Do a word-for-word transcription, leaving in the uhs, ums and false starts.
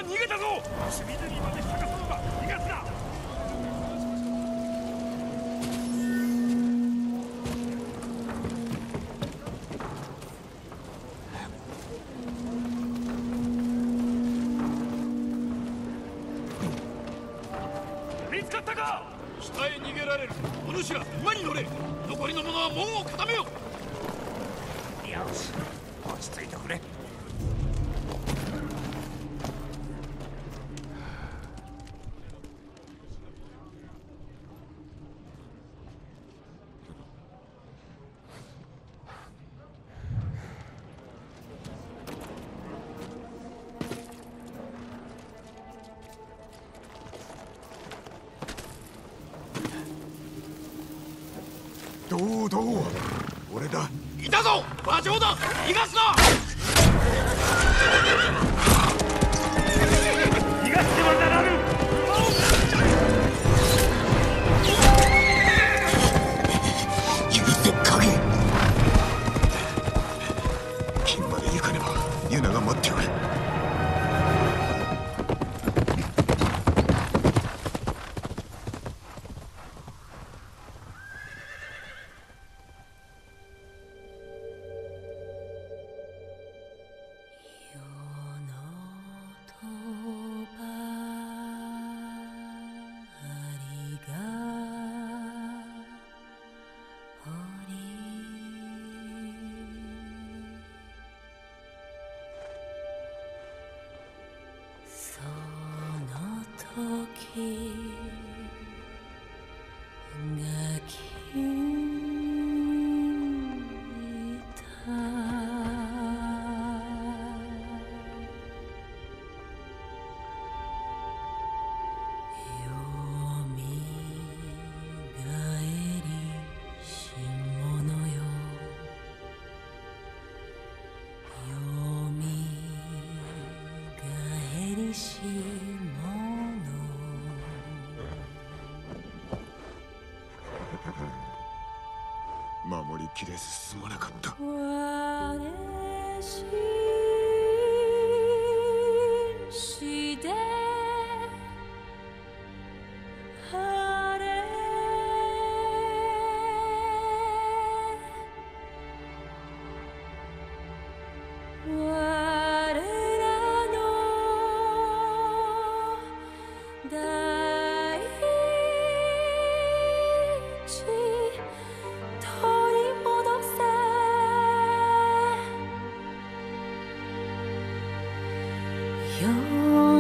逃げたぞ。隅々まで探すのだ。逃がすな。見つかったか。 下へ逃げられる。お主ら馬に乗れ。残りの者は門を固めよ。 よし、落ち着いてくれ。 どうどう、俺だ。 いたぞ、馬上だ。逃がすな。 逃がしてはならぬ。 許せ影。金まで行かねばユナが待っておる。守りきれずすまなかった。 よ